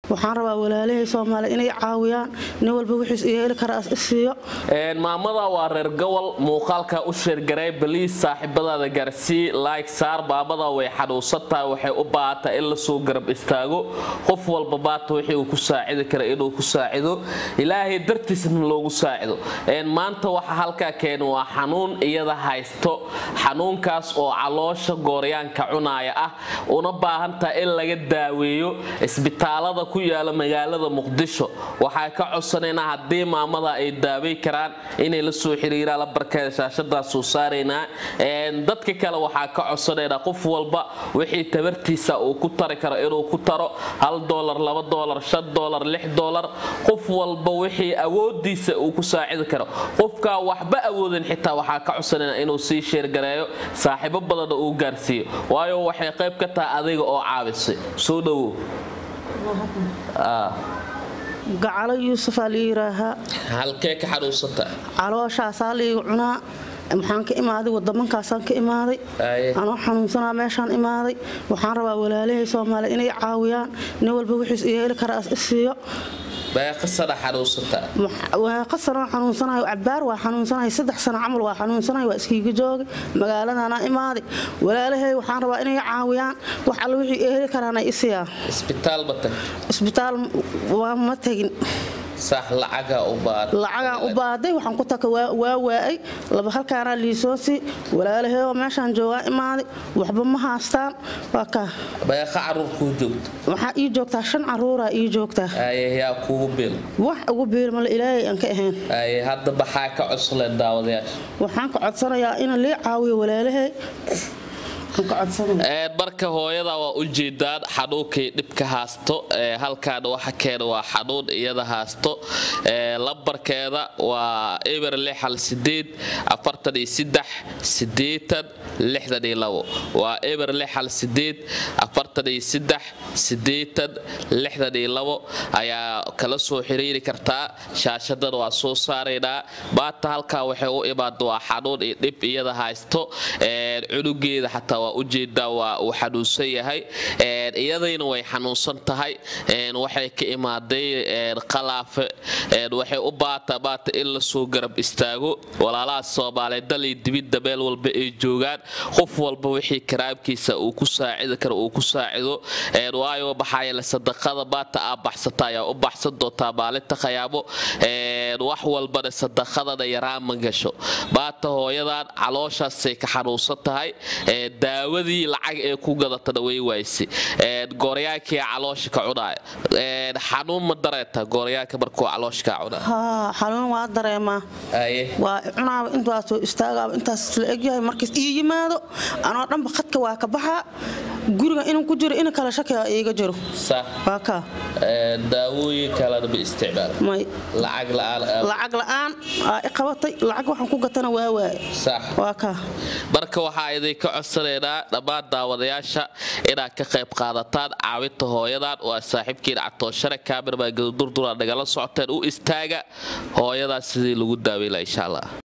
waxaan rabaa walaalahey Soomaaliyeed inay caawiyaan nin walba wixii yeeli kara isiyo maamada waa reer gobol muuqaalka u sheergaray baliis saaxiibadaada garsii like saar baabada way xanuunsantahay waxay u baahataa in la soo garab istaago qof walba baata wixii uu ku saacidi kara inuu ku saacido ilaahay dartiisna loogu saacido maanta waxa halka keen waa xanuun iyada haysto xanuunkaas oo caloosha gooryaanka cunaaya ah una baahantaa in laga daaweeyo isbitaalada ku yaala magaalada Muqdisho waxa ka codsanayna hadii maamada ay daaway karaan inay la soo xiriiraan la barkeeda shaashada soo saarayna dadka kale waxa ka codsanayna qof walba wixii tabartiisa uu ku tari karo inuu ku taro $1 $2 $5 $6 qof walba wixii awoodiisa uu ku saacidi karo qofka waxba awoodin xitaa waxa ka codsanayna inuu sii sheer gareeyo saaxiibo badan uu gaarsiiyo waayo waxay qayb ka tahay adiga oo caawisay soo dhawo gacalo Yuusuf Aliiraha halkee ka xaruusata calooshaas aliigu cunaa maxaan ka imaaday wadamankaasaan ka imaaday anoo xanuunsanaa meeshaan imaaday waxaan rabaa walaalahey Soomaaliyeed inay caawiyaan nin walba wixii yeeli kara isiyo qasada xanuunsata waa qasana xanuunsanahay cabaar waa xanuunsanahay 3 sano camal waa xanuunsanahay waa iskiga joogay magaaladana imaaday walaalahey waxaan rabaa inay caawiyaan wax alla wixii yeeli karaan isiya isbitaal waa ma tagin صح لعجة وبعدين وحن كنت واي لما هالكارا ليسوسي ولا له ماشان جوا إمادي وحب ما هاستان وكا بيا عرور كوجوت وح يجوكت عشان عرورة يجوكت أيه يا كوبيل وح كوبيل مال إلهي أنك هين أيه هذا بحاك عصل الداودياش وحنك عصر يا إن اللي عاوي ولا له marka hooyada waa u jeedaan xanuunkii dhibka haasto halkaan waxa keen waa xanuun iyada haasto lambarkeeda waa eber 6 8 43 82 waa eber 6 8 82 ayaa kala soo xiriiri kartaa shaashadan waa soo saareynaa baata halka waxay u imaado waa xanuun iyo dhib iyada haysto cunugeeda xataa u jeeda waa uu xanuunsan yahay iyadayna way xanuunsan tahay waxay ka imaaday qalaafe waxay u baata in la soo garab istaago walaalaha Soomaaliyeed dalay dibida meel walba ay joogaan qof walba wixii karaabkiisa uu ku saacidi karo uu ku saacido waayo baxay la sadaqada baata baxsataya u baxsan doonta maalinta qiyaamo wax walba sadaqada yaraan ma gasho baata hooyadan calooshaas ka xanuunsan tahay daawadii lacag ee ku gadatana way waaysi gooryaanka caloosha ka cunaa xanuun ma dareeta gooryaanka markuu caloosha ka cunaa xanuun waa dareema waa cunaa intaas soo istaaga intaas la egyahay markii ii yimaado anoo dhanba khadka waa ka baxa guriga inuu ku jiro in kala shakiya iiga jiro sax waaka daawooyin kala ba isticmaal may lacag la'aan qabatay lacag waxaan ku gatana waa waay sax waaka marka waxa ay ka codsanayna dhammaan daawadayaasha inaad ka qayb qaadataan caawinta hooyadan waa saaxiibkiina Cabtooshare kaamir baa durdura nagala socoteen u istaaga hooyadan sidii lagu daaweeyay insha Allah